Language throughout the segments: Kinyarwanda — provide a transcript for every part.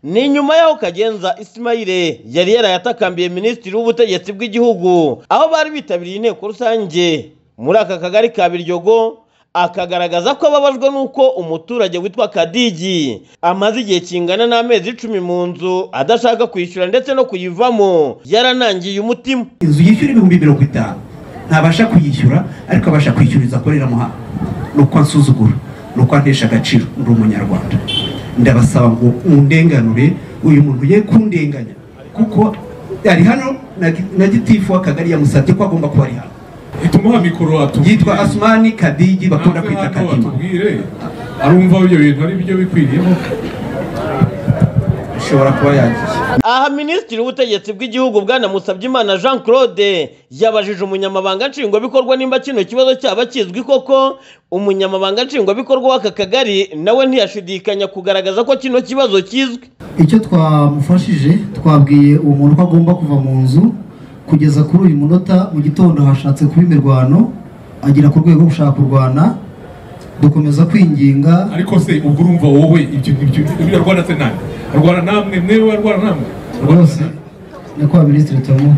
ni nyuma yaho Kagenza Ismail yari yarayatakambiye Minisitiri w'Ubutegetsi bw'Igihugu aho bari bitabiriye inteko rusange muri aka kagari ka Biryogo, akagaragaza ko ababajwe nuko umuturage witwa Kadigi amaze igihe kingana n'amezi 10 mu nzu adashaka kwishyura ndetse no kuyivamo yaranangiye umutima. Inzu yishyura 50,000 ntabasha kuyishyura ariko abasha kwishyuriza akorera muha nuko ansuzugura nuko antesha agaciro ndi umunyarwanda. Ndabasaba ngo undenganure uyu muntu ye kundenganya kuko ari hano na gitifu w'akagari yamusabye ko agomba kuba ari hano. Itumuha mikoro atubwire. Yitwa Asmani Kadigi bakunda kwita Kadima. Arumva ibyo bintu ari byo bikwiriyeho. Ashobora kuba yagiye. Aha Minisitiri w'Ubutegetsi bw'Igihugu Bwana Musabyimana Jean Claude yabajije umunyamabanga nshingwabikorwa nimba kino kibazo cyaba kizwi koko. Umunyamabanga nshingwabikorwa w'aka kagari nawe ntiyashidikanya kugaragaza ko kino kibazo kizwi. Icyo twamufashije twabwiye uwo muntu ko agomba kuva mu nzu kugeza kuri uyu munota. Mu gitondo hashatse kuba imirwano agira ku rwego gushaka kurwana, dukomeza kwinginga. Ariko se ubwo urumva wowe ibyo Rwanda se nani arwana namwe mwewe arwana namwe rwose nyakwa Minisitiri Tomu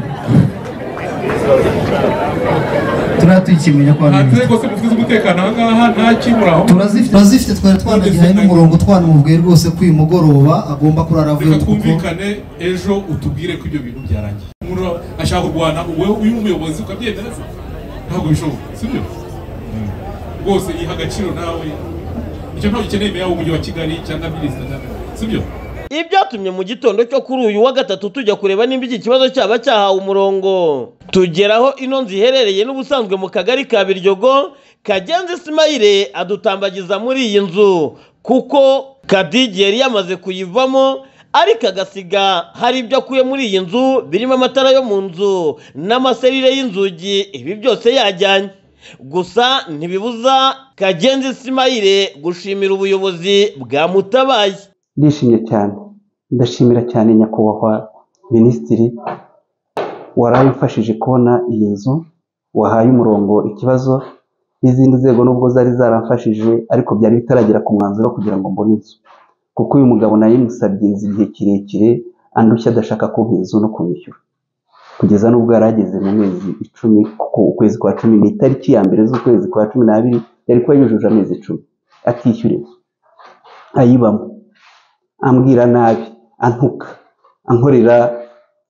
turatwikimenya kwa Minisitiri rwose mufite umutekano ahangaha nta kimuraho turazifite twari twanagihaye n'umurongo twanamubwiye rwose ko uyu mugoroba agomba kurara avuye twumvikane ejo utubwire ko ibyo bintu byarangiye. Umuntu ashaka kurwana uyu umuyobozi ukabyemera ntabwo bishoboka sibyo rwose yiha agaciro nawe icyo ntabwo ukeneye meya w'umujyi wa Kigali cyangwa minisitiri sibyo. Ibyatumye mu gitondo cyo kuri uyu wa gatatu tujya kureba nimba iki kibazo cyaba cyahawe umurongo. Tugeraho ino nzu iherereye n'ubusanzwe mu kagari ka Biryogo, Kagenza Ismail adutambagiza muri iyi nzu kuko Kadigi yari yamaze kuyivamo, ariko agasiga hari ibyo akuye muri iyi nzu birimo amatara yo mu nzu n'amaserire y'inzugi. Ibi byose yajyanye, gusa ntibibuza Kagenza Ismail gushimira ubuyobozi bwamutabaye. Ndishimye cyane, ndashimira cyane nyakubahwa Minisitiri warayifashije kubona iyi nzu, wahaye umurongo ikibazo n'izindi nzego nubwo zari zaramfashije ariko byari bitaragera ku mwanzuro kugira ngo mbone inzu, kuko uyu mugabo nayimusabye inzu igihe kirekire andushya adashaka kumpa inzu no kunyishyura kugeza n'ubwo yarageze mu mezi 10 kuko ukwezi kwa 10 ni itariki ya mbere z'ukwezi kwa 12 yari ko yujuje amezi 10 atishyura inzu ayibamo, ambwira nabi, antuka, ankorera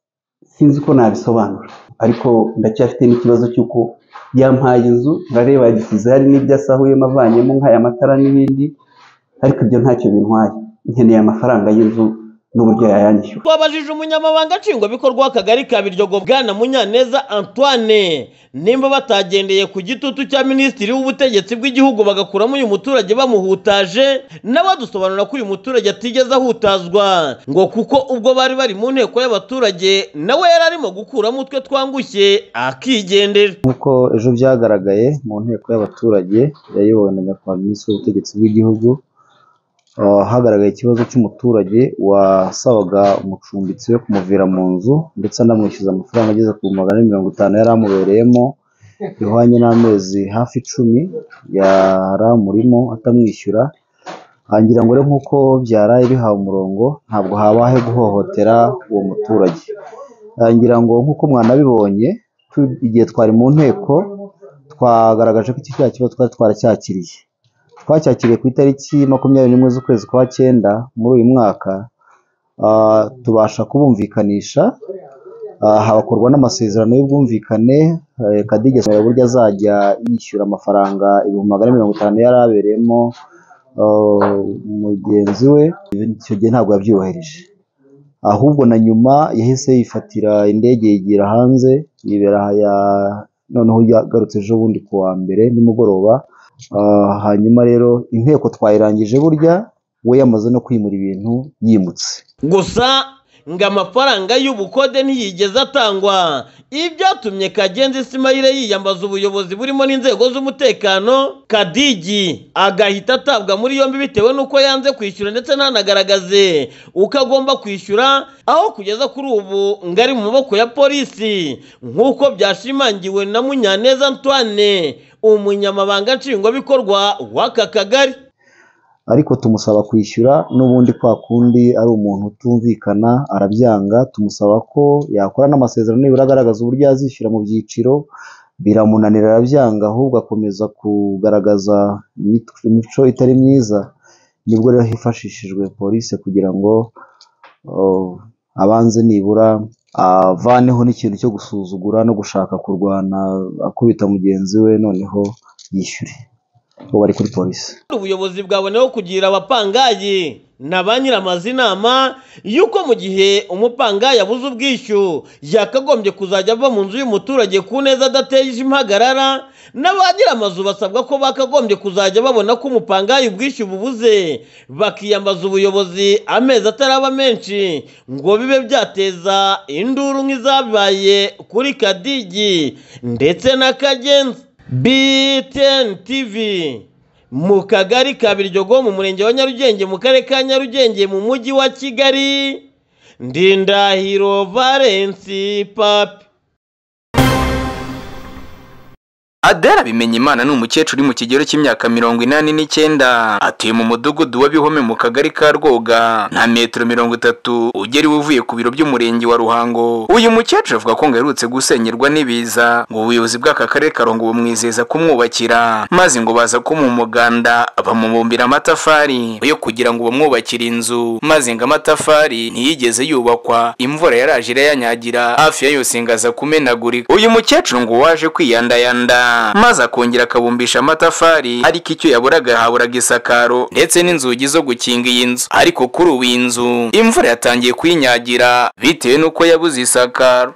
sinzi ko nabisobanura. Ariko ndacyafite n'ikibazo cy'uko yampaye inzu ngareba yagisize hari n'ibyo asahuyemo avanyemo nk'aya matara n'ibindi, ariko ibyo ntacyo bintwaye. Nkeneye amafaranga y'inzu n'uburyo yayanyishyura. Twabajije umunyamabanga nshingwabikorwa w'akagari ka Biryogo Bwana Munyaneza Antoine nimba batagendeye ku gitutu cya Minisitiri w'Ubutegetsi bw'Igihugu bagakuramo uyu muturage bamuhutaje. Nawe adusobanura ko uyu muturage atigeze ahutazwa ngo kuko ubwo bari mu nteko y'abaturage nawe yari arimo gukuramo utwe twangushye akigendera. Nkuko ejo byagaragaye mu nteko y'abaturage yayobowe na nyakubahwa Minisitiri w'Ubutegetsi bw'Igihugu, hagaragaye ikibazo cy'umuturage wasabaga umucumbitsi we kumuvira mu nzu ndetse anamwishyuza amafaranga ageze ku 150 yari amubereyemo bihwanye n'amezi hafi 10 yaramurimo atamwishyura. Hangira ngo rero nkuko byaraye bihawe umurongo ntabwo habahe guhohotera uwo muturage. Hangira ngo nkuko mwanabibonye igihe twari mu nteko twagaragaje ko iki kibazo twari twaracyakiriye. Twacyakiriye ku itariki 21 z'ukwezi kwa 9 muri uyu mwaka, tubasha kubumvikanisha, habakorwa n'amasezerano y'ubwumvikane. Kadigi asaba buryo azajya yishyura amafaranga 150 yari abereyemo mugenzi we. Icyo gihe ntabwo yabyubahirije, ahubwo na nyuma yahise yifatira indege yigira hanze yibera noneho yagarutse ejo bundi ku wa mbere nimugoroba. Hanyuma rero inteko twayirangije burya we yamaze no kwimura ibintu yimutse. Gusa ngo amafaranga y'ubukode ntiyigeze atangwa. Ibyatumye Kagenza Ismail yiyambaza ubuyobozi burimo n'inzego z'umutekano. Kadigi agahita atabwa muri yombi bitewe nuko yanze kwishyura ndetse ntanagaragaze uko agomba kwishyura, aho kugeza kuri ubu ngari mu maboko ya polisi nk'uko byashimangiwe na Munyaneza Antoine umunyamabanga nshingwabikorwa w'aka kagari. ariko tumusaba kwishyura n'ubundi kwa kundi ari umuntu utumvikana arabyanga. Tumusaba ko yakora n'amasezerano nibura agaragaza uburyo yazishyura mu byiciro, biramunanira arabyanga, ahubwo akomeza kugaragaza imico itari myiza. Nibwo rero hifashishijwe polisi kugira ngo abanze nibura avaneho n'ikintu cyo gusuzugura no gushaka kurwana akubita mugenzi we, noneho yishyure. Bo bari kuri polisi. Ubuyobozi bwaboneyeho kugira abapangayi na ba nyiramazu inama yuko mu gihe umupangayi abuze ubwishyu yakagombye kuzajya ava mu nzu y'umuturage ku neza adateje impagarara, na ba nyiramazu basabwa ko bakagombye kuzajya babona ko umupangayi ubwishyu bubuze bakiyambaza ubuyobozi amezi ataraba menshi ngo bibe byateza induru nk'izabaye kuri Kadigi ndetse na Kagenzi. BTN TV mu kagari ka Biryogo mu murenge wa Nyarugenge mu karere ka Nyarugenge mu mujyi wa Kigali. Ndindahiro Valence Papi. Adela Bimenyimana ni umukecuru uri mu kigero cy'imyaka 89, atuye mu mudugudu wa Bihome mu kagari ka Rwoga, nta metero 30 ugeri uvuye ku biro by'umurenge wa Ruhango. Uyu mukecuru avuga ko ngarutse gusenyerwa n'ibiza, ngo ubuyobozi bw'aka karere karongo bumwizeza kumwubakira, maze ngo baza ko mu muganda bamubumbira amatafari yo kugira ngo bamwubakire inzu, maze ngo amatafari ntiyigeze yubakwa, imvura yaraje yanyagira hafi ya yose ngaza kumenagurika. Uyu mukecuru ngo waje kwiyandayanda maze akongera akabumbisha amatafari, ariko icyo yaburaga haburaga isakaro ndetse n'inzugi zo gukinga iyi nzu. Ariko kuri ubu inzu imvura yatangiye kwinyagira bitewe nuko yabuze isakaro.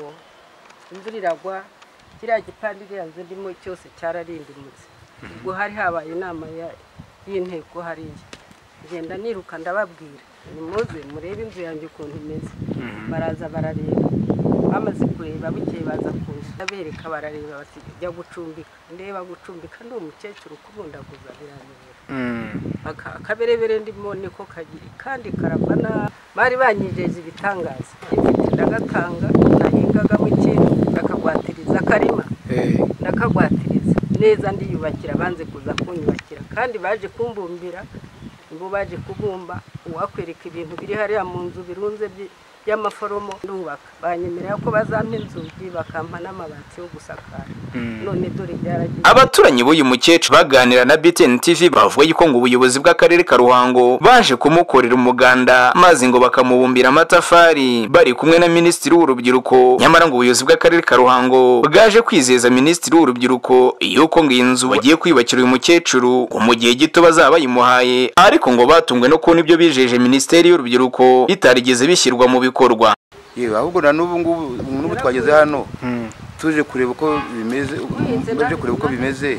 Imvura iragwa, kiriya gipande yanze ndimo cyose cyararindimutse. Ubwo hari habaye inama y'inteko hariya, ngenda niruka ndababwira nimuze murebe inzu yanjye ukuntu imeze. Baraza barareba, bamaze kureba bukeye baza kunza bereka, barareba bati jya gucumbika. Ndeba gucumbika ndi umukecuru kubundaguza biranira, akaberebere ndimo niko kagira kandi karabana. Bari banyijeje ibitangaza, ifite ndagatanga, nahingaga mu kintu ndakagwatiriza akarima, ndakagwatiriza neza ndiyubakira, banze kuza kunyubakira kandi baje kumbumbira. Ngo baje kubumba, uwakwereka ibintu biri hariya mu nzu birunze by'amaforomo ndubaka, banyemerera ko bazampa inzugi bakampa n'amabati yo gusakara. None dore byaragiye. Abaturanyi b'uyu mukecuru baganira na BTN TV bavuga yuko ngo ubuyobozi bw'akarere ka Ruhango baje kumukorera umuganda, maze ngo bakamubumbira amatafari bari kumwe na Minisitiri w'Urubyiruko. Nyamara ngo ubuyobozi bw'akarere ka Ruhango bwaje kwizeza Minisitiri w'Urubyiruko yuko ngo inzu bagiye kwiyubakira uyu mukecuru mu gihe gito bazaba bayimuhaye, ariko ngo batungwe no kubona ibyo bijeje Minisiteri y'Urubyiruko bitarigeze bishyirwa mu bikorwa. Yewe ahubwo na n'ubu twageze hano tuje kureba uko bimeze, baje kureba uko bimeze,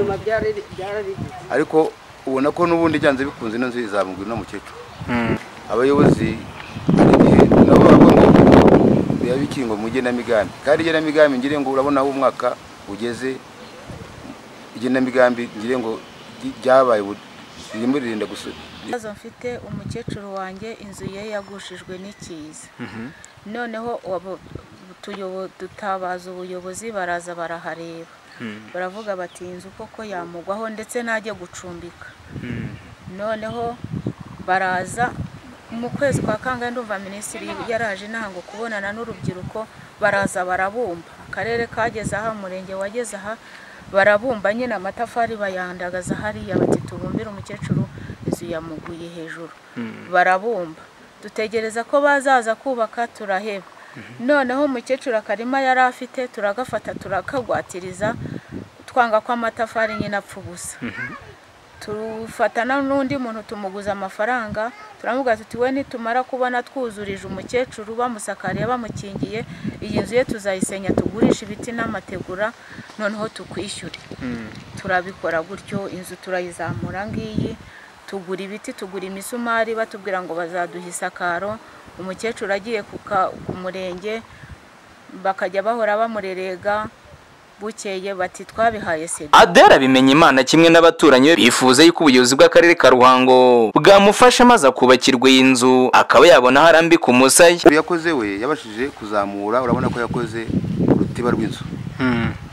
ariko ubona ko n'ubundi byanze bikunze ino nzu izamugwa no mukecuru. Abayobozi nabo bavuga ngo yabikingo mu igenamigambi, kandi igenamigambi ngire ngo urabona aho umwaka ugeze, igenamigambi ngire ngo byabaye birimo ririnda gusura. Azo mfite umukecuru wanjye inzu ye yagushijwe n'ikiza, noneho dutabaza ubuyobozi, baraza barahareba, baravuga bati inzu koko yamugwaho ndetse najye gucumbika. Noneho baraza mu kwezi kwa Kangahe, ndumva Minisitiri yaraje nango kubonana n'urubyiruko, baraza barabumba. Akarere kageze aha, umurenge wageze aha, barabumba nyine amatafari bayandagaza hariya, bati tubumbire umukecuru inzu yamuguye hejuru. Barabumba, dutegereza ko bazaza kubaka, turaheba. Noneho umukecuru akarima yari afite turagafata turakagwatiriza, twanga ko amatafari nyine apfubusa. Tufatana n'undi muntu tumuguza amafaranga, turamuga tuti we nitumara kubona twuzurije umukecuru bamusakariye bamukingiye, iyi nzu ye tuzayisenya tugurisha ibiti n'amategura, noneho tukwishyure. Turabikora gutyo, inzu turayizamura ngiyi, tugura ibiti, tugura imisumari, batubwira ngo bazaduha isakaro. Umukecuru agiye ku murenge bakajya bahora bamurerega, bukeye bati twabihaye se. Adela Bimenyimana kimwe n'abaturanyi bifuza yuko ubuyobozi bw'akarere ka Ruhango bwamufasha maze akubakirwa iyi nzu akaba yabona harambika umusaya. Yakoze we yabashije kuzamura, urabona ko yakoze urutiba rw'inzu.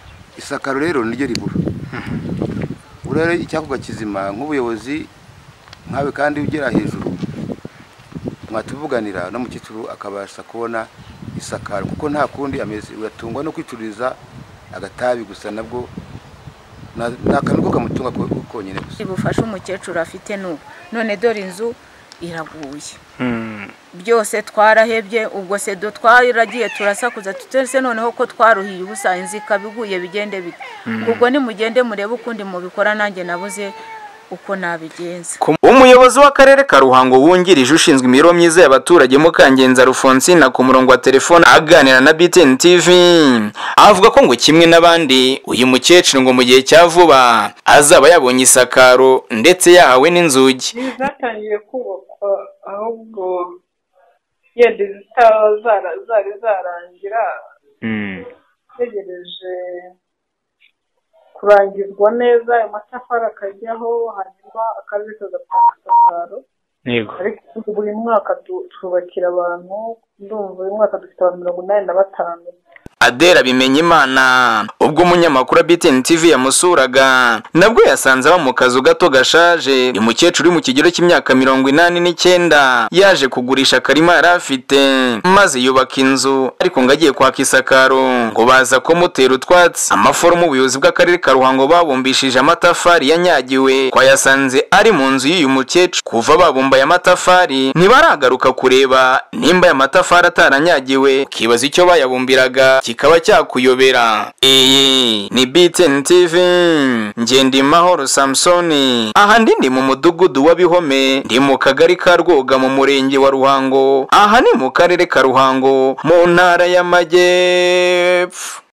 Isakaro rero niryo ribura. Urare icyakugwa kizima nk'ubuyobozi nkawe kandi ugera hejuru mwatuvuganira n'umukecuru akabasha kubona isakaro kuko nta kundi ameze ugatungwa no kwicuriza agatabi gusa nabwo nakantu ko kamutunga konyene gusa ibufasha umukecuru afite n'ubu none dore inzu iraguye byose twarahebye ubwo se do twaragiye turasakuza tutese noneho ko twaruhiye ubusa inzika biguye bigende bite ubwo ni mugende murebe ukundi mubikora nanjye nabuze uko nabigenza. Umuyobozi w'akarere ka Ruhango wungirije ushinzwe imiro myiza y'abaturage Mukangenza Alphonsine ku murongo wa telefone aganira na BTN TV avuga ko ngo kimwe n'abandi uyu mukecuru ngo mu gihe cya vuba azaba yabonye isakaro ndetse yahawe n'inzugi. Zatangiye kubakwa ahubwo yende zari zarangira tegereje kurangizwa neza amatafari akajyaho hanyuma akarere kagapanga isakaro. Yego. Ariko buri mwaka twubakira abantu ndumva uyu mwaka dufite abantu 85. Adera bimenye Imana ubwo umunyamakuru BTN TV yamusuraga nabwo yasanze aba mu kazu gato gashaje uyu mukecuru mu kigero cy'imyaka 89 yaje kugurisha karima yarafite maze yubaka inzu ariko ngagiye kwaka isakaro ngo baza ko mutera utwatsi amaforomo ubuyobozi bw'akarere ka Ruhango babumbishije amatafari yanyagiwe kwa yasanze ari mu nzu y'uyu mukecuru kuva babumbaye amatafari ntibaragaruka kureba nimba ya matafari ataranyagiwe kibaza icyo bayabumbiraga kikaba cyakuyobera. Iyi ni BTN TV Ngendi Mahoro Samsoni aha ndi mu mudugudu wa Bihome ndi mu kagari ka Rwoga mu murenge wa Ruhango aha ni mu karere ka Ruhango mu ntara y'Amajyepfo.